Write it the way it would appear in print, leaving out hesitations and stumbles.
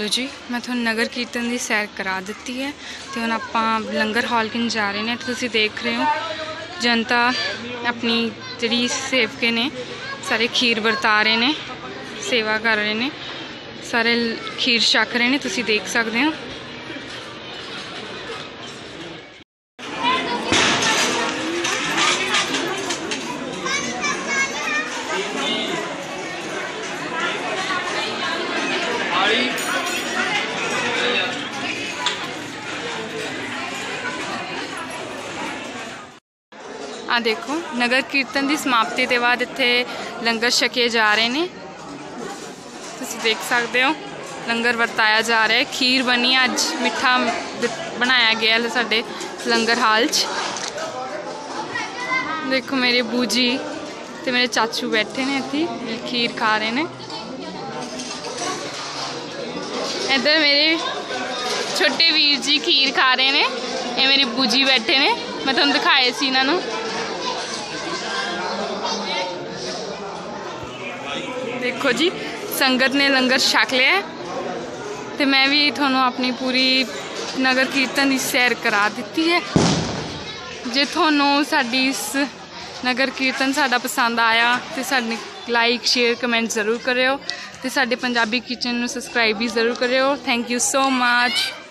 चलो जी, मैं थोड़ा नगर कीर्तन की सैर करा दी है। तो हम आप लंगर हॉल किन जा रहे हैं। तुम देख रहे हो जनता अपनी जी सेवके ने सारे खीर वरता रहे हैं, सेवा कर रहे हैं, सारे खीर छक रहे हैं। तुम देख सकते हो। आ देखो नगर कीर्तन की समाप्ति के बाद इत्थे लंगर छके जा रहे हैं। तुम देख सकते हो लंगर वरताया जा रहा है। खीर बनी अज मिठा बनाया गया साडे लंगर हाल च। देखो मेरे बूजी ते मेरे चाचू बैठे ने इत्थे खीर खा रहे हैं। इधर मेरे छोटे वीर जी खीर खा रहे हैं। ये मेरी बूजी बैठे ने, मैं तुहानू दिखाए सी इन्हां नू। देखो जी संगत ने लंगर छक लिया तो मैं भी थोनों अपनी पूरी नगर कीर्तन की सैर करा दी है। जे थोनों साडी इस नगर कीर्तन साडा पसंद आया तो साडी लाइक शेयर कमेंट जरूर करियो। तो साडे पंजाबी किचन नू सबसक्राइब भी जरूर करियो। Thank you so much.